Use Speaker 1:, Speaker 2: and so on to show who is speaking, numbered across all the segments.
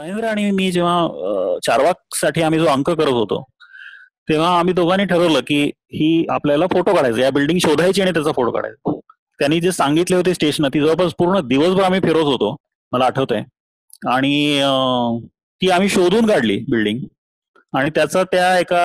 Speaker 1: महेंद्र आणि मी जेव्हा चारवाकसाठी आम्ही जो अंक करत होतो तेव्हा आम्ही दोघांनी ठरवलं की ही आपल्याला फोटो काढायचा, या बिल्डिंग शोधायची आणि त्याचा फोटो काढायचा. त्यांनी जे सांगितले होते स्टेशन, ती जवळपास पूर्ण दिवसभर आम्ही फिरत होतो, मला आठवतंय. आणि ती आम्ही शोधून काढली बिल्डिंग, आणि त्याचा त्या एका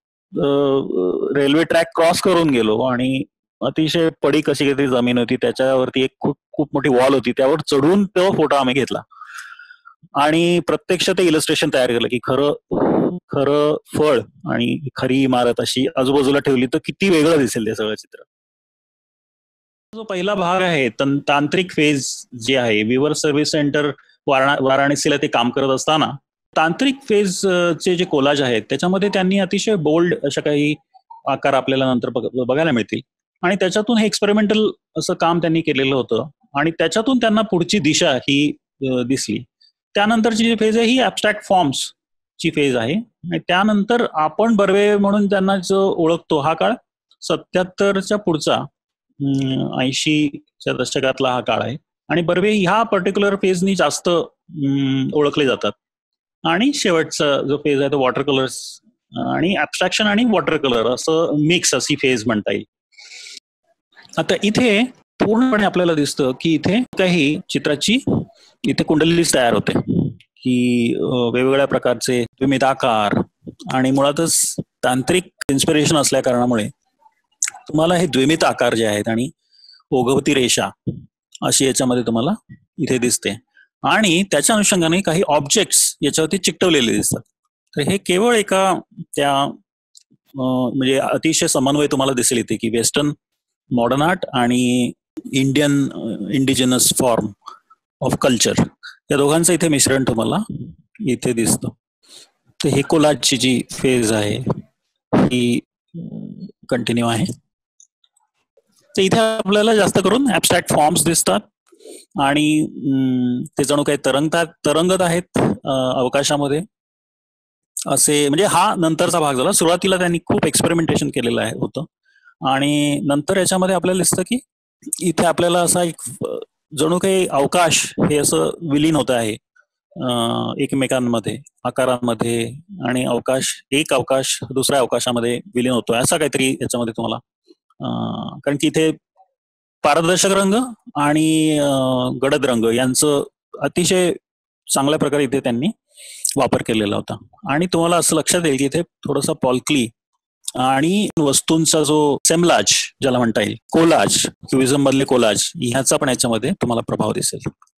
Speaker 1: रेल्वे ट्रॅक क्रॉस करून गेलो, आणि अतिशय पडीक अशी काहीतरी जमीन होती, त्याच्यावरती एक खूप खूप मोठी वॉल होती, त्यावर चढून तो फोटो आम्ही घेतला आणि प्रत्यक्ष ते इलस्ट्रेशन तयार केलं की खरं खरं फळ आणि खरी इमारत अशी आजूबाजूला ठेवली तर किती वेगळं दिसेल ते सगळं चित्र. जो पहिला भाग आहे तांत्रिक फेज जे आहे, विवर सर्व्हिस सेंटर वाराणसीला ते काम करत असताना तांत्रिक फेज चे जे कोलाज आहेत त्याच्यामध्ये त्यांनी अतिशय बोल्ड अशा काही आकार आपल्याला नंतर बघायला मिळतील, आणि त्याच्यातून हे एक्सपेरिमेंटल असं काम त्यांनी केलेलं होतं, आणि त्याच्यातून त्यांना पुढची दिशा ही दिसली. त्यानंतरची जी फेज आहे ही ऍबस्ट्रॅक्ट फॉर्म्स ची फेज आहे, आणि त्यानंतर आपण बर्वे म्हणून त्यांना जो ओळखतो हा काळ 77च्या पुढचा 80च्या दशकातला हा काळ आहे, आणि बर्वे ह्या पर्टिक्युलर फेजनी जास्त ओळखले जातात. आणि शेवटचा जो फेज आहे तो वॉटर कलर्स आणि ऍबस्ट्रॅक्शन आणि वॉटर कलर असं मिक्स अशी फेज म्हणता येईल. आता इथे पूर्णपणे आपल्याला दिसतं की इथे काही चित्राची इथे कुंडलीच तयार होते की वेगवेगळ्या प्रकारचे द्विमित आकार, आणि मुळातच तांत्रिक इन्स्पिरेशन असल्या कारणामुळे तुम्हाला हे द्विमित आकार जे आहेत आणि ओघवती रेषा अशी याच्यामध्ये तुम्हाला इथे दिसते, आणि त्याच्या अनुषंगाने काही ऑब्जेक्ट्स याच्यावरती चिकटवलेले दिसतात. तर हे केवळ एका त्या म्हणजे अतिशय समन्वय तुम्हाला दिसेल इथे की वेस्टर्न मॉडर्न आर्ट आणि इंडिजिनस फॉर्म ऑफ कल्चर या दोघांचं इथे मिश्रण तुम्हाला इथे दिसतं. तर हे कोलाजची जी फेज आहे ही कंटिन्यू आहे. तर इथे आपल्याला जास्त करून ऍबस्ट्रॅक्ट फॉर्म्स दिसतात, आणि ते जणू काही तरंगत आहेत अवकाशामध्ये असे. म्हणजे हा नंतरचा भाग झाला. सुरुवातीला त्यांनी खूप एक्सपेरिमेंटेशन केलेलं आहे होतं, आणि नंतर याच्यामध्ये आपल्याला दिसतं की इथे आपल्याला असा एक जणू काही अवकाश हे असं विलीन होत आहे एकमेकांमध्ये आकारांमध्ये, आणि एक अवकाश दुसऱ्या अवकाशामध्ये विलीन होतोय असा काहीतरी याच्यामध्ये तुम्हाला, कारण की इथे पारदर्शक रंग आणि गडद रंग यांचं अतिशय चांगल्या प्रकारे इथे त्यांनी वापर केलेला होता. आणि तुम्हाला असं लक्षात येईल की इथे थोडासा पॉल्कली आणि वस्तूंचा जो सेमलाज ज्याला म्हणता येईल, कोलाज, क्युबिझम मधले कोलाज, ह्याचा पण याच्यामध्ये तुम्हाला प्रभाव दिसेल.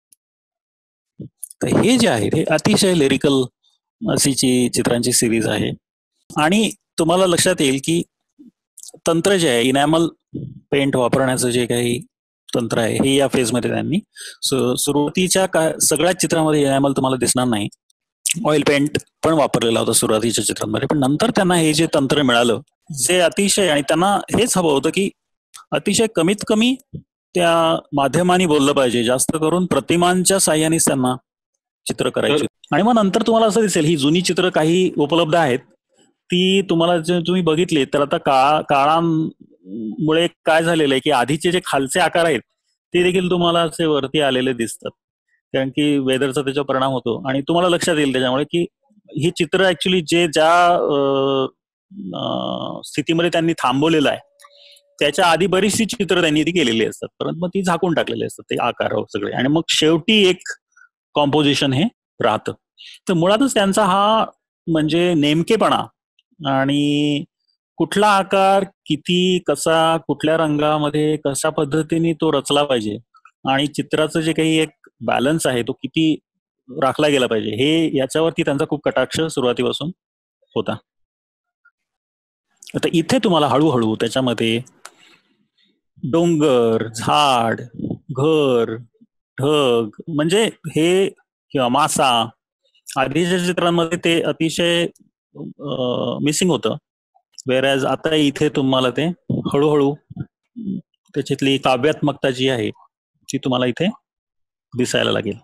Speaker 1: तर हे जे आहे हे अतिशय लिरिकल अशी चित्रांची सिरीज आहे, आणि तुम्हाला लक्षात येईल की तंत्र जे आहे इनॅमल पेंट वापरण्याचं जे काही तंत्र आहे हे या फेज मध्ये त्यांनी सुरुवातीच्या सगळ्याच चित्रामध्ये इनॅमल तुम्हाला दिसणार नाही. ऑइल पेंट पण वापरलेला होता सुरुवातीच्या चित्रांमध्ये, पण नंतर त्यांना हे जे तंत्र मिळालं जे अतिशय, आणि त्यांना हेच हवं होतं की अतिशय कमीत कमी त्या माध्यमांनी बोललं पाहिजे, जास्त करून प्रतिमांच्या साह्यानेच त्यांना चित्र करायचे. आणि मग नंतर तुम्हाला असं दिसेल ही जुनी चित्र काही उपलब्ध आहेत ती तुम्हाला जर तुम्ही बघितली तर आता काळामुळे काय झालेलं आहे की आधीचे जे खालचे आकार आहेत ते देखील तुम्हाला असे वरती आलेले दिसतात, कारण की वेदरचा त्याच्यावर परिणाम होतो. आणि तुम्हाला लक्षात येईल त्याच्यामुळे की ही चित्र ऍक्च्युली ज्या स्थितीमध्ये त्यांनी थांबवलेलं आहे त्याच्या आधी बरीचशी चित्र त्यांनी ती केलेली असतात, परंतु मग ती झाकून टाकलेली असतात ते आकार सगळे, आणि मग शेवटी एक कॉम्पोजिशन हे राहतं. तर मुळातच त्यांचा हा म्हणजे नेमकेपणा आणि कुठला आकार किती कसा कुठल्या रंगामध्ये कशा पद्धतीने तो रचला पाहिजे, आणि चित्राचं जे काही एक बॅलन्स आहे तो किती राखला गेला पाहिजे, हे याच्यावरती त्यांचा खूप कटाक्ष सुरुवातीपासून होता. आता इथे तुम्हाला हळूहळू त्याच्यामध्ये डोंगर, झाड, घर, ढग म्हणजे हे किंवा मासा आधीच्या चित्रांमध्ये ते अतिशय मिसिंग होतं, वेरॅज आता इथे तुम्हाला ते हळूहळू त्याच्यातली काव्यात्मकता जी आहे ती तुम्हाला इथे दिसायला लागेल.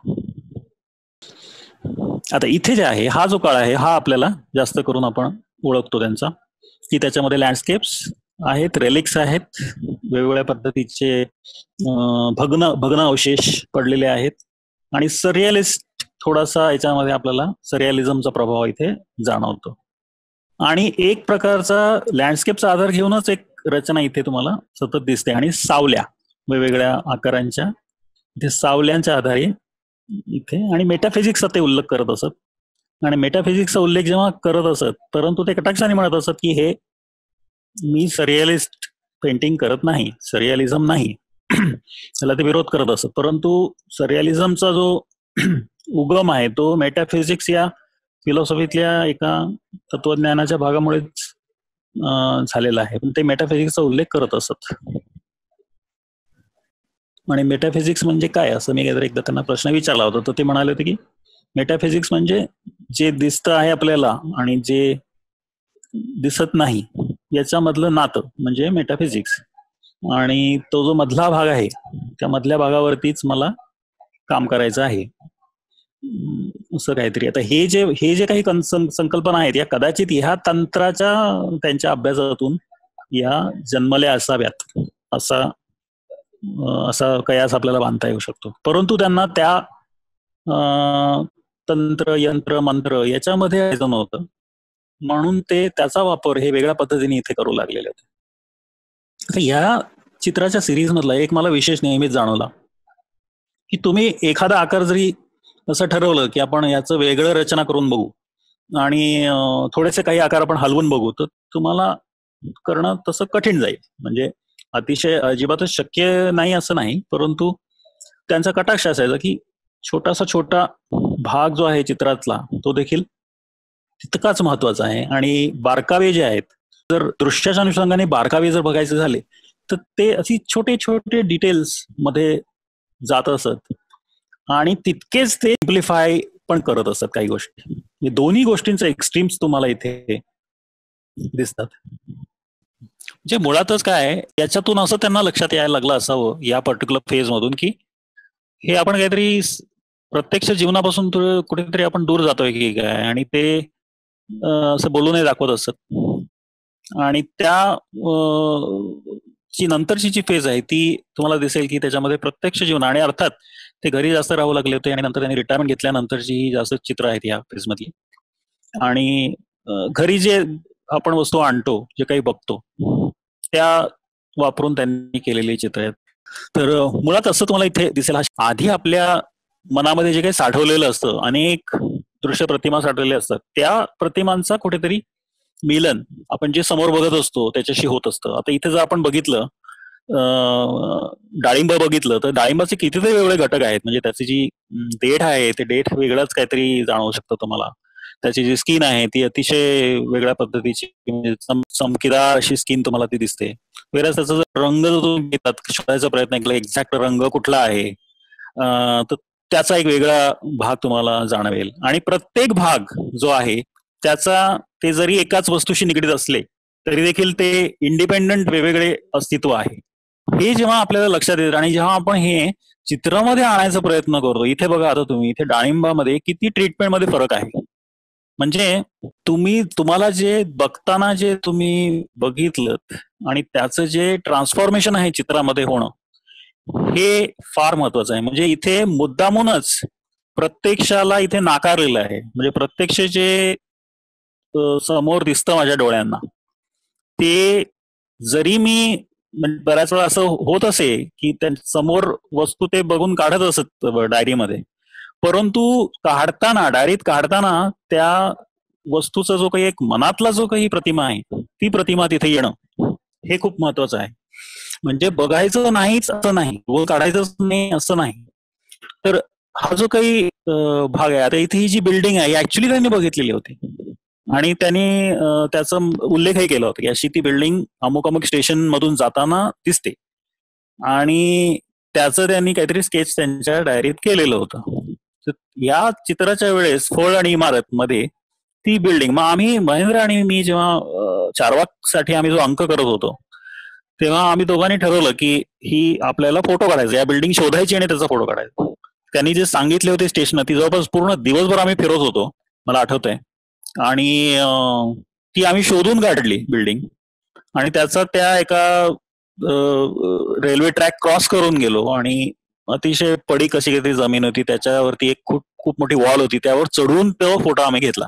Speaker 1: आता इथे जे आहे हा जो काळ आहे हा आपल्याला जास्त करून आपण ओळखतो त्यांचा, की त्याच्यामध्ये लँडस्केप्स आहेत, रेलिक्स आहेत, वेगवेगळ्या पद्धतीचे भग्न अवशेष पडलेले आहेत, आणि सरियलिस्ट थोडासा याच्यामध्ये आपल्याला सरियालिझमचा प्रभाव इथे जाणवतो. आणि एक प्रकारचा लँडस्केपचा आधार घेऊनच एक रचना इथे तुम्हाला सतत दिसते. आणि सावल्या वेगवेगळ्या आकारांच्या इथे सावल्यांच्या आधारे इथे, आणि मेटाफिजिक्सचा ते उल्लेख करत असत. आणि मेटाफिजिक्सचा उल्लेख जेव्हा करत असत, परंतु ते कटाक्षाने म्हणत असत की हे मी सरियालिस्ट पेंटिंग करत नाही, सरियालिझम नाही, त्याला ते विरोध करत असत. परंतु सरियालिझमचा जो उगम आहे तो मेटाफिजिक्स या फिलॉसॉफीतल्या एका तत्वज्ञानाच्या भागामुळेच झालेला आहे. पण ते मेटाफिजिक्सचा उल्लेख करत असत. आणि मेटाफिजिक्स म्हणजे काय, असं मी एकदा त्यांना प्रश्न विचारला होता. तर ते म्हणाले होते की मेटाफिजिक्स म्हणजे जे दिसतं आहे आपल्याला आणि जे दिसत नाही याच्यामधलं नातं म्हणजे मेटाफिजिक्स. आणि तो जो मधला भाग आहे त्या मधल्या भागावरतीच मला काम करायचं आहे, असं काहीतरी. आता हे जे काही संकल्पना आहेत या कदाचित ह्या तंत्राच्या त्यांच्या अभ्यासातून या जन्मल्या असाव्यात, असा कयास आपल्याला बांधता येऊ शकतो. परंतु त्यांना त्या तंत्र यंत्र मंत्र याच्यामध्ये यायचं नव्हतं, म्हणून ते त्याचा वापर हे वेगळ्या पद्धतीने इथे करू लागलेले होते. आता या चित्राच्या सिरीज मधला एक मला विशेष नेहमीच जाणवला की तुम्ही एखादा आकार जरी असं ठरवलं की आपण याचं वेगळं रचना करून बघू आणि थोडेसे काही आकार आपण हलवून बघू, तर तुम्हाला करणं तसं कठीण जाईल. म्हणजे अतिशय अजिबातच शक्य नाही असं नाही, परंतु त्यांचा कटाक्ष असायचा की छोटा भाग जो आहे चित्रातला तो देखील तितकाच महत्वाचा आहे. आणि बारकावे जे आहेत, जर दृश्याच्या अनुषंगाने बारकावे जर बघायचे झाले तर ते अशी छोटे डिटेल्स मध्ये जात असत आणि तितकेच ते सिम्प्लिफाय पण करत असत काही गोष्टी. दोन्ही गोष्टींचे एक्स्ट्रीम्स तुम्हाला इथे दिसतात. म्हणजे मुळातच काय याच्यातून असं त्यांना लक्षात यायला लागलं असावं या पर्टिक्युलर फेज मधून की हे आपण काहीतरी प्रत्यक्ष जीवनापासून कुठेतरी आपण दूर जातोय की काय, आणि ते असं बोलूनही दाखवत असत. आणि त्या ची नंतरची जी फेज आहे ती तुम्हाला दिसेल की त्याच्यामध्ये प्रत्यक्ष जीवन, आणि अर्थात ते घरी जास्त राहू लागले होते आणि नंतर त्यांनी रिटायरमेंट घेतल्यानंतरची ही जास्त चित्र आहेत या फेज मधली. आणि घरी जे आपण वस्तू आणतो, जे काही बघतो, त्या वापरून त्यांनी केलेली चित्र आहेत. तर मुळात असं तुम्हाला इथे दिसेल, आधी आपल्या मनामध्ये जे काही साठवलेलं असतं, अनेक दृश्य प्रतिमा साठवलेल्या असतात, त्या प्रतिमांचा कुठेतरी मिलन आपण जे समोर बघत असतो त्याच्याशी होत असतं. आता इथे जर आपण बघितलं, डाळिंब बघितलं, तर डाळिंबाचे कितीतरी वेगळे घटक आहेत. म्हणजे त्याची जी देठ आहे ते देठ वेगळंच काहीतरी जाणवू शकतं तुम्हाला. त्याची जी स्किन आहे ती अतिशय वेगळ्या पद्धतीची, म्हणजे चमकीदार अशी स्किन तुम्हाला ती दिसते. वेगळाच त्याचा जर रंग जो तुम्ही घेतात शोधायचा प्रयत्न केला एक्झॅक्ट रंग कुठला आहे, तर त्याचा एक वेगळा भाग तुम्हाला जाणवेल. आणि प्रत्येक भाग जो आहे त्याचा, ते जरी एकाच वस्तूशी निगडीत असले तरी देखील ते इंडिपेंडंट वेगवेगळे अस्तित्व आहे. हे जेव्हा आपल्याला लक्षात येतं आणि जेव्हा आपण हे चित्रामध्ये आणायचा प्रयत्न करतो, इथे बघा आता तुम्ही इथे डाळिंबामध्ये किती ट्रीटमेंटमध्ये फरक आहे. म्हणजे तुम्हाला जे बघताना जे तुम्ही बघितलं आणि त्याचं जे ट्रान्सफॉर्मेशन आहे चित्रामध्ये होणं, हे फार महत्वाचं आहे. म्हणजे इथे मुद्दामूनच प्रत्यक्षाला इथे नाकारलेलं आहे. म्हणजे प्रत्यक्ष जे समोर दिसतं माझ्या डोळ्यांना, ते जरी मी बऱ्याच वेळा असं होत असे की समोर वस्तू ते बघून काढत असत डायरीमध्ये, परंतु डायरीत काढताना त्या वस्तूचा जो काही एक मनातला जो काही प्रतिमा आहे ती प्रतिमा तिथे येणं हे खूप महत्वाचं आहे. म्हणजे बघायचं नाहीच असं नाही, व काढायचंच नाही असं नाही. तर हा जो काही भाग आहे, आता इथे ही जी बिल्डिंग आहे ऍक्च्युली त्यांनी बघितलेली होती आणि त्यांनी त्याचा उल्लेखही केला होता की अशी ती बिल्डिंग अमुक अमुक स्टेशन मधून जाताना दिसते, आणि त्याचं त्यांनी काहीतरी स्केच त्यांच्या डायरीत केलेलं होतं. या चित्राच्या वेळेस फळ आणि इमारत मध्ये ती बिल्डिंग, मग आम्ही महेंद्र आणि मी जेव्हा चारवाक साठी आम्ही जो अंक करत होतो तेव्हा आम्ही दोघांनी ठरवलं की ही आपल्याला फोटो काढायचा, या बिल्डिंग शोधायची आणि त्याचा फोटो काढायचा. त्यांनी जे सांगितले होते स्टेशन, ती जवळपास पूर्ण दिवसभर आम्ही फिरत होतो, मला आठवतंय. आणि ती आम्ही शोधून काढली बिल्डिंग, आणि त्याचा त्या एका रेल्वे ट्रॅक क्रॉस करून गेलो आणि अतिशय पडीक अशी काहीतरी जमीन होती, त्याच्यावरती एक खूप खूप मोठी वॉल होती, त्यावर चढून तो फोटो आम्ही घेतला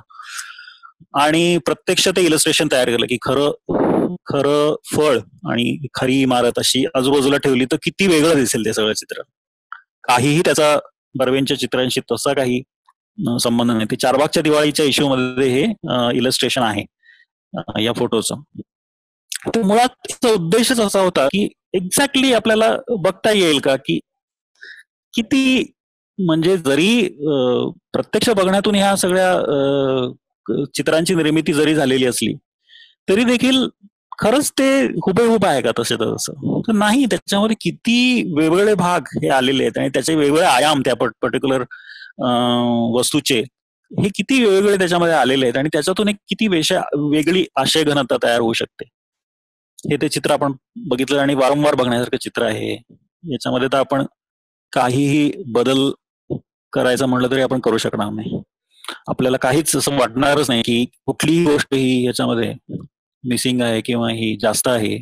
Speaker 1: आणि प्रत्यक्ष ते इलस्ट्रेशन तयार केलं की खरं खरं फळ आणि खरी इमारत अशी आजूबाजूला ठेवली तर किती वेगळं दिसेल ते सगळं चित्र. काहीही त्याचा बर्वेंच्या चित्रांशी तसा काही संबंध नाही. ते चारबागच्या दिवाळीच्या इश्यू मध्ये हे इलस्ट्रेशन आहे या फोटोचं. तर मुळात त्याचा उद्देशच असा होता की एक्झॅक्टली आपल्याला बघता येईल का की किती म्हणजे जरी प्रत्यक्ष बघण्यातून ह्या सगळ्या चित्रांची निर्मिती जरी झालेली असली तरी देखील खरंच ते हुबेहूब आहे का तसे तसं नाही. त्याच्यामध्ये किती वेगवेगळे भाग हे आलेले आहेत आणि त्याचे वेगवेगळे आयाम त्या पर्टिक्युलर वस्तूचे हे किती वेगवेगळे त्याच्यामध्ये आलेले आहेत आणि त्याच्यातून एक किती वेगळी आशय घनता तयार होऊ शकते हे ते चित्र आपण बघितलं आणि वारंवार बघण्यासारखं चित्र आहे. याच्यामध्ये तर आपण काहीही बदल करायचं म्हटलं तरी आपण करू शकणार नाही. आपल्याला काहीच असं वाटणारच नाही की कुठलीही गोष्ट ही याच्यामध्ये मिसिंग आहे किंवा ही जास्त आहे.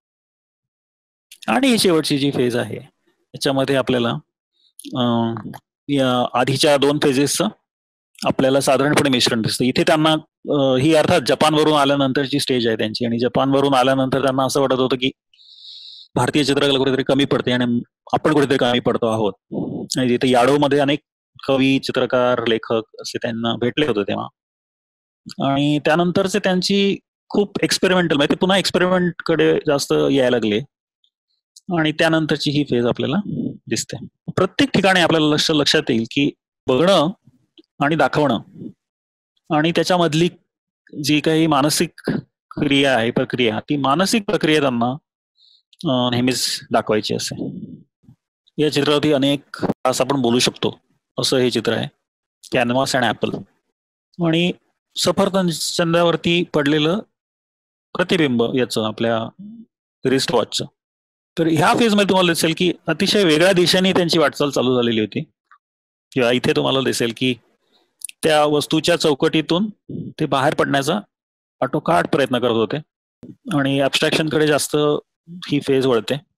Speaker 1: आणि ही शेवटची जी फेज आहे याच्यामध्ये आपल्याला या आधीच्या 2 फेजेसचं आपल्याला साधारणपणे मिश्रण दिसतं. इथे त्यांना ही अर्थात जपानवरून आल्यानंतरची स्टेज आहे त्यांची आणि जपानवरून आल्यानंतर त्यांना असं वाटत होतं की भारतीय चित्रकला कुठेतरी कमी पडते आणि आपण कुठेतरी कमी पडतो आहोत. आणि तिथे याडोमध्ये अनेक कवी, चित्रकार, लेखक असे त्यांना भेटले होते तेव्हा. आणि त्यानंतरचे त्यांची खूप एक्सपेरिमेंटल म्हणजे ते पुन्हा एक्सपेरिमेंट कडे जास्त यायला लागले आणि त्यानंतरची ही फेज आपल्याला दिसते. प्रत्येक ठिकाणी आपल्याला लक्षात येईल की बघणं आणि दाखवणं आणि त्याच्यामधली जी काही मानसिक क्रिया आहे, प्रक्रिया, ती मानसिक प्रक्रिया त्यांना नेहमीच दाखवायची असते. या चित्रावरती अनेक तास आपण बोलू शकतो असं हे चित्र आहे, कॅनव्हास अँड ऍपल. आणि सफरचंदावरती पडलेलं प्रतिबिंब याचं आपल्या रिस्ट वॉचचं. तर ह्या फेजमध्ये तुम्हाला दिसेल की अतिशय वेगळ्या दिशेने त्यांची वाटचाल चालू झालेली होती. किंवा इथे तुम्हाला दिसेल की त्या वस्तूच्या चौकटीतून ते बाहेर पडण्याचा आटोकाट प्रयत्न करत होते आणि ऍब्स्ट्रॅक्शन कडे जास्त ही फेज वळते.